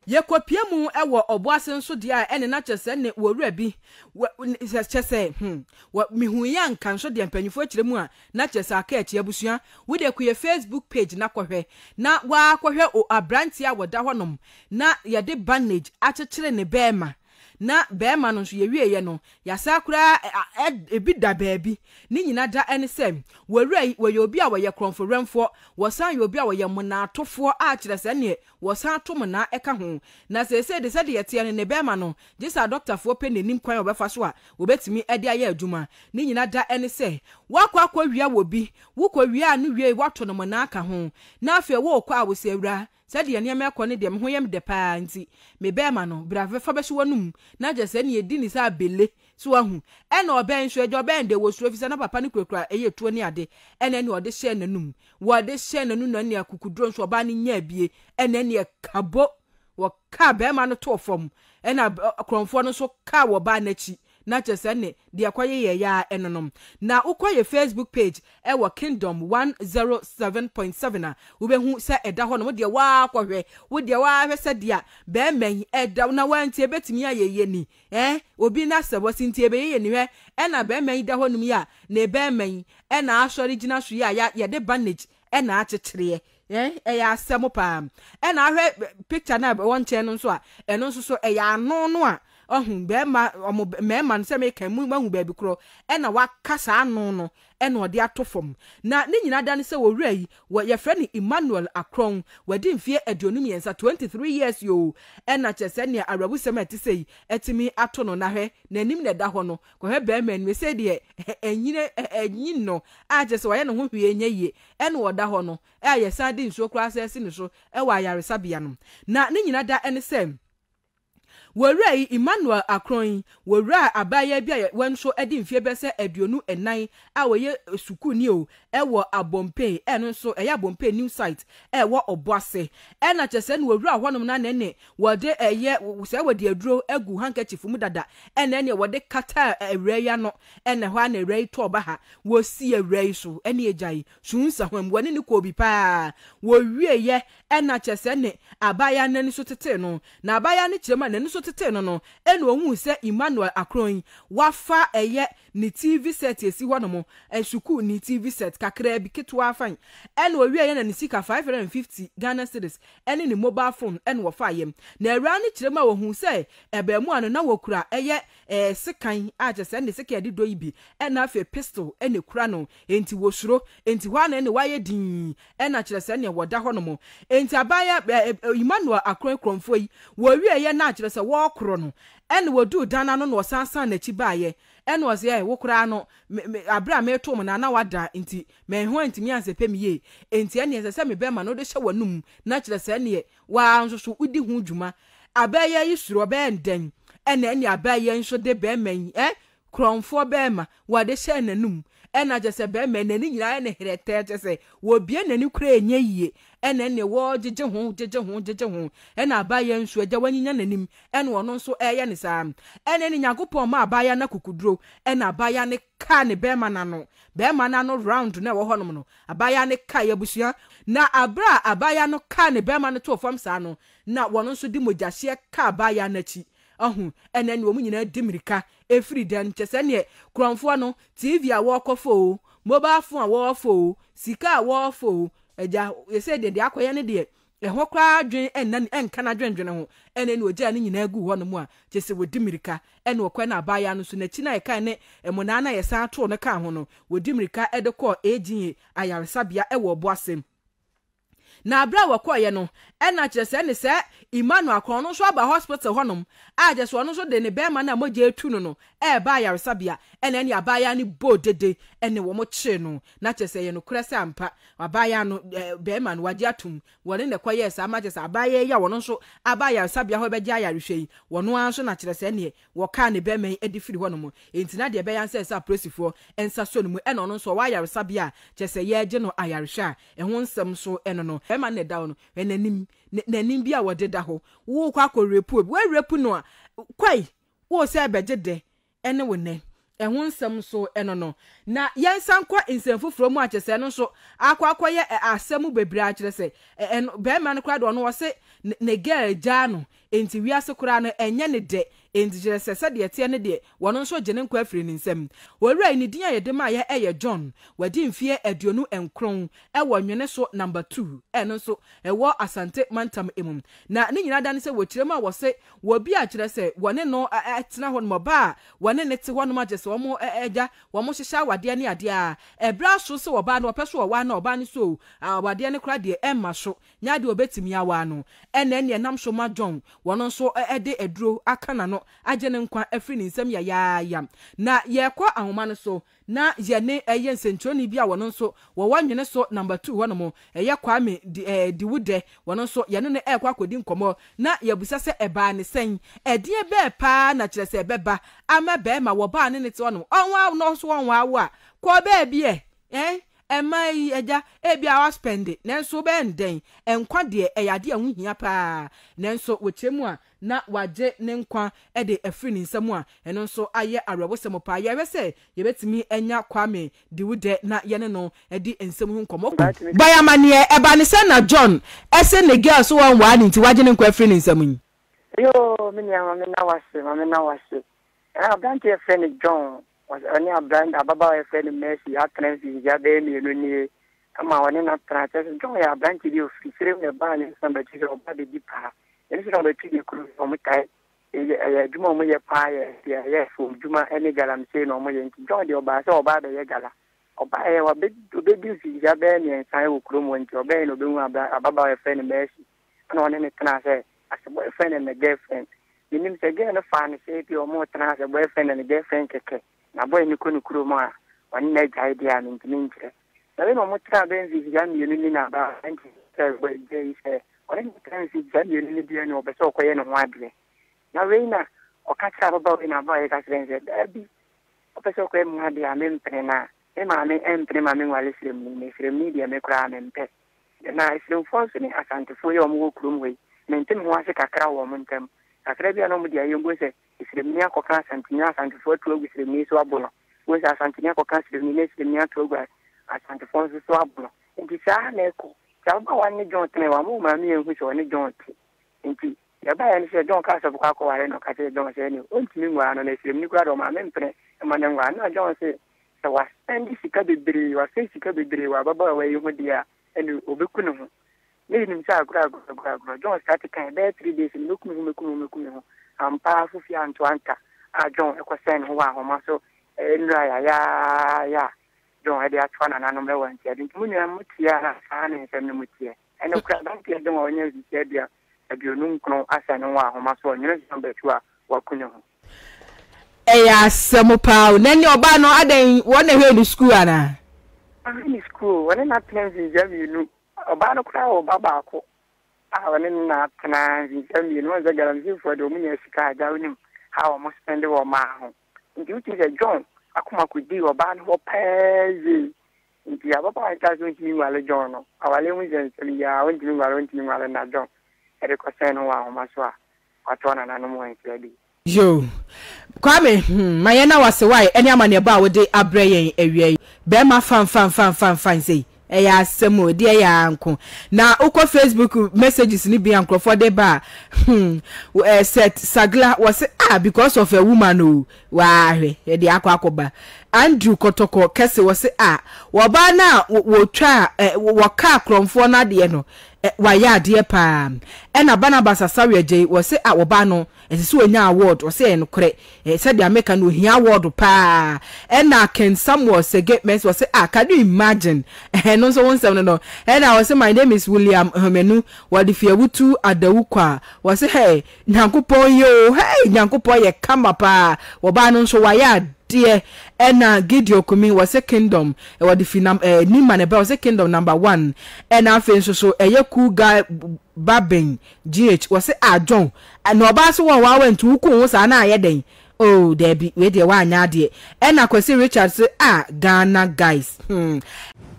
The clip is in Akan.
ye kopie mu ewo oboase nso dia ene na kyese ne wowura bi kyese mihu ya nka nso de mpanyifo akire mu a na kyese aka achi abusua wo de ku ye Facebook page na kohwe na wa kohwe o abranti a woda honom na ye de bandage akyekyere ne bema na bema no so ye wieye no ya sakura ebi da baabi ni nyina da ene sem wowura wo ye obi a wo ye kronforemfo wo san ye obi a wo ye monatofo a kyerese ne wo san atom na eka ho na sese de ye ne bema no jisa doctor fo pe nenim kwan obefa so a obetimi ede aye adwuma ni nyina da ene se wakwa wia wo bi wo kwa wia no wie wato no na aka ho na afi wo kwa wo se awura sadi ye neme ekọ ne de ho yem de pa nti me bema no brave fa behwe wanum na jese ne edi ni sa bele so ahu ena oben so ejo ben de wo suro fi na papa ne kurakura eye tuo ni ade ena ne ode hye nanum wo de hye nanu na ne akukudro so oba ne nya bie ena ne kabo wo ka bema no to fom ena kronfo no so ka wo ba na chi na chese ne de akwaye ye ya enonom na ukwaye Facebook page ewo Kingdom 107.7 a ubehu se eda ho no de wa akwahwe wo de wa hwe se dia be man eda na wantie betimi ayeye ni obi na sebo sintie be ye ni hwe ena be man da ho num ya na be man ena asori gina so ya ye de bandage ena akyekere ya asemo pa ena ahwe picture na won che no so a eno so ya ano no a ohun bema mema nse me kan mu mahu ba bi kro ena wakasa ano no ena ode atofom na ne nyina da ne se wowura yi ye frɛ ne Emmanuel Akron wadi mfie aduonum yensa 23 years yo ena kyese ne arabusem atisei etimi ato no na hwe nanim ne da ho no ko hwe bema nwe se de enyin no a kyese wo ye ne ho hwie nya yie ena oda ho no ye sa de nsuo kra asese ne so wa ayaresabia no na ne nyina da ene se wowura Emmanuel Akron wowura abaya bia wenso edi mfie bese aduonu enan a woye suku ni o ewo abompe eno so eya abompe new site ewo oboase ena kyese ne wowura honom na ne wode eye se wode aduro egu handkerchief mu dada ena ne wode kata ewreya no ena ho na ewrei to oba ha wo si ewrei so ene ejai sunsa hwam woni ne ko bi pa wo wieye ena kyese ne abaya nani so tete no na abaya ne kyerema nani so tete no enu ohun se Emmanuel Akron wafa eye ni TV set esi hono suku ni TV set kakra bi ketwa afan enu owie ye na ni sika 550 Ghana cedis eni ni mobile phone enu wo fa yem na awura ni kirema wo hu se ebemu anu na wokura eye sekan aje se ni sika de doibi ena afa pistol eni kura no enti wo suro enti hwa na eni waye din ena kire se ne woda hono mo enti abaya Emmanuel Akron kromfo yi wo wie ye na kire se wo kro no ene wodu dana no no sansan na chi baaye ene wo se wo kura no abra me to mo na wada nti me ho ntimi ansepe mi ye enti ene se me be ma no de hye wanum na kire se ne wa nso udi hu dwuma abaya yi suro be nden ene abaya nso de be man kromfo be ma wa de hye nanum ena je se be man nani nyina ne herete je se wo bie nani kura enye yie ene wo jeje ho ena abaya nso agya wanyinya nanim ene wono nso eye ne saa ene ne Nyankopon ma abaya na kukudro ena abaya ne ka ne be ma no round na wo honom no abaya ne ka yabusua na abra abaya no ka ne be ma no to fam saa no na wono nso di mogyahye ka abaya na chi ahun ene ne wo mu nyina dimirika efri den kyese ne kromfo no TV a wo kofo mobile phone a wo fo sika a wo fo eja yese de akoye ne de ho kra dwen enka na dwen ho ene ne oja ne nyina agu ho no mu a kyese wodimirika ene okwa na abaya no so na chi na e kan ne emona na yesa ato no ka ho no wodimirika ede ko ejin ayaresabia e wo boasem na abra wakoye no ena kyerese ne se Emmanuel Akron no so aba hospital honom aje so no so de ne bema na moje etu no ba yaresabia ena ne abaya ne bodede ene wo mo kye no na kyerese ye no krese ampa abaya no bema no waje atum wone ne koye sa ma kyerese abaya ya wono so abaya yaresabia ho beje ayarehwei wono anso na kyerese ne wo ka ne bema edifiri honom entina de be yanse sa presifo ensa so no mu ena no so wa yaresabia kyerese ye je no ayarehwa ehun nsem so eno no bema ne dawo no enanim nanim bia wodeda ho wo kwa korepu we repu no a kwai wo se beje de ene wone ehun nsɛm so eno no na yensan kwa nsɛm foforo mu akyese no so akwakoye asɛm bebre akyere se be ma no kra do no wo se ne girl ja no enti wiase kra no enye ne de enti jere se de tie ne de wono nso gye ne nkwa afiri ne nsɛm wowura ni din ayede ma ye eye John wadi mfie aduonu enkron ewo nwene so number 2 eno so ewo asante mantam emum na ne nyina da ne se wokyire ma wo se wo bi akyere se wone no etena ho no ba wone ne te ho no ma gye se wo mo eja wo mo hyehya wade ne ade a ebra so se wo ba no opeso wo wa na oba ne so wade ne kra de emma so nya de obetimi awa no ene ne nam so ma John wono nso ede eduro aka na no agye ne nkwa afiri ne nsɛm ya na yɛkɔ ahoma no so na yɛne ɛyɛ nsɛntroni bi a wono nso wo wanwene so number 2 wono mo ɛyɛ kwame di wude wono nso yɛne ne ɛkɔ akodi nkɔmɔ na yɛbusa sɛ ɛbaa ne sɛn ɛdeɛ bɛɛ paa na kyerɛ sɛ ɛbɛba ama bɛɛ ma wo baa ne ne te wono ɔnwa no so ɔnwa awo a kɔ bɛɛ bi emai eja ebia wa spend nanso be nden enkwa de eyade ahu hia pa nanso wochemu a na waje ne nkwa de afiri ne nsam a eno nso aye arwobosem pa ye se yebetimi enya kwame di wude na ye ne no di nsam hu nkomo bayamane eba ne se na John ese ne girl so wan wa nti waje ne nkwa afiri ne nsam yi yo me na wase abante friend John was only a brand ababa a friend Messi atrensi jabe mi no ni ama woni na trata John ya brand di ofisire me ba ni samba ti so ba de dipa eni so ba ti di kru o mo tai ya juma mo ye pa ya fo juma eni galam se no mo ye John de oba se oba be ye gala oba e wa be di fi jabe ni sai wo kru mo nti oba no be hu ababa a friend Messi ana woni ni tana se as a boyfriend and a girlfriend you nim se ge no fa ni se bi o mo tana as a boyfriend and a girlfriend keke na boy ni kunu kuro ma wani na jai dia mi ntinje na we no mo tra benzi ya mi ni na ba anti se boy je se wani tra si ja mi ni dia no be so koye no ho adre na we na o ka tra ba we na ba e ka sense abi o be so koye mo ade a me mpre na e ma me mpre ma me wale srem ni dia me kra me mpe na srem fonso ni asante fo yo mo kuro mo we mentem ho ase kakra wo mo ntem kakra bia no mo dia yembo se isremnia koka santinya santifo to ogusremni so abono wo sa santinya koka sremni ne sremnia to ogwa asantifo so abono nti sa na eko sa ba wan ni John tene wa mo ma mi enhu so ni John ti nti ya ba ya ni se John ka so kwa ko ware no ka te John se ni onti mi ngwa no na sremni kwa do ma me mpre ma na ngwa na John se sa wa spendi sika bebre wa se sika bebre wa baba wa yi ho dia eni obeku no ho ni nim sa akura John start kan be 3 days ni mekunu ampa fufi antoanka a John ekosen ho wa homa so nra ya John ade atwa na nanom le wanti ade munu amutia na sana nsem no mutie ene kura banti ade mo onye zisia dia aduonu nkron asa no wa homa so onye nsem betu a wakunyo ho eya semupa nani oba no adan wona hwe ni school ana ni school wona na plans jabi nu oba no kura oba ba ko wani na tana zami no za garanti for do mun sika da woni how mo spend wo ma ho nti uti se John akoma kudi oba no pezi nti ababa ta so nti wale John no awale mu zen ya wonti wale na John ere ko sen ho wa ma so a atona na no mo nti yo kwame mayena wase wai eni amane ba wode abrayen awie be ma fan sei eya asemo de ya anko na uko Facebook messages ni bi ankrofo de ba set sagla was because of a woman o wa hwe e de akwakoba Andrew Kotoko kese was wo ba na wo twa wo ka kromfo na de no wa ya de pa e na Barnabas Asawe je was wo ba no esisi onya award o se enukre se de America no hia award pa e na Ken Samuel Sege mess was can you imagine no so won no and I was my name is William Homenu wadi fiawutu adawukwa was hey nyankopon yo hey nyankopon ye kama pa wo ba no so wa ya dear ena Gideon Kumi was a kingdom wadi finam ni maneba was a kingdom number 1 and afen so eye cool guy Babin GH was John and no ba so wa went to ku sa na ayeden oh there be we dey wa anya de and akwesi Richard say Ghana guys